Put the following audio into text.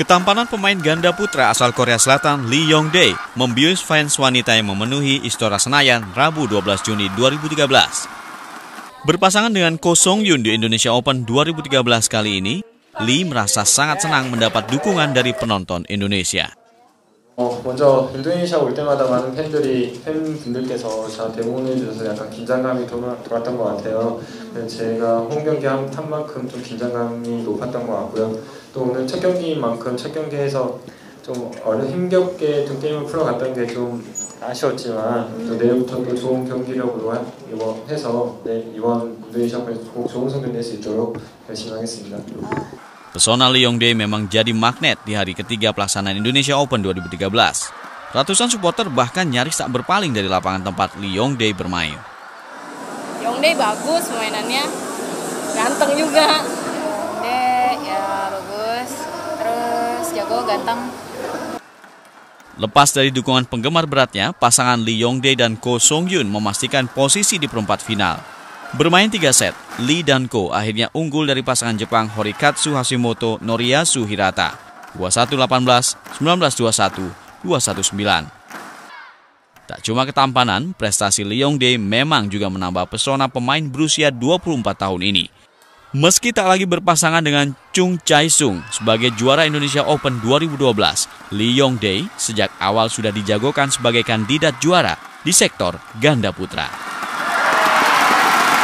Ketampanan pemain ganda putra asal Korea Selatan Lee Yong-dae membius fans wanita yang memenuhi Istora Senayan Rabu 12 Juni 2013. Berpasangan dengan Ko Song-yoon di Indonesia Open 2013 kali ini, Lee merasa sangat senang mendapat dukungan dari penonton Indonesia. 먼저 인도네시아 올 때마다 많은 팬분들께서 저한테 응원해 주셔서 약간 긴장감이 돌았던 것 같아요. 제가 홈 경기 한 만큼 좀 긴장감이 높았던 것 같고요. 또 오늘 첫 경기인 만큼 첫 경기에서 좀 힘겹게 좀 게임을 풀어갔던 게 좀 아쉬웠지만 또 내일부터 또 좋은 경기력으로 해서 이번 인도네시아에서 꼭 좋은 성적 낼 수 있도록 열심히 하겠습니다. Pesona Lee Yong-dae memang jadi magnet di hari ketiga pelaksanaan Indonesia Open 2013. Ratusan supporter bahkan nyaris tak berpaling dari lapangan tempat Lee Yong-dae bermain. Yong-dae bagus mainannya, ganteng juga. Yong-dae ya bagus, terus jago, ganteng. Lepas dari dukungan penggemar beratnya, pasangan Lee Yong-dae dan Ko Song-yoon memastikan posisi di perempat final. Bermain 3 set, Lee dan Ko akhirnya unggul dari pasangan Jepang Horikatsu Hashimoto Noriyasu Hirata 21-18, 19-21, 21-9. Tak cuma ketampanan, prestasi Lee Yong-dae memang juga menambah pesona pemain berusia 24 tahun ini. Meski tak lagi berpasangan dengan Chung Chae-sung sebagai juara Indonesia Open 2012, Lee Yong-dae sejak awal sudah dijagokan sebagai kandidat juara di sektor ganda putra.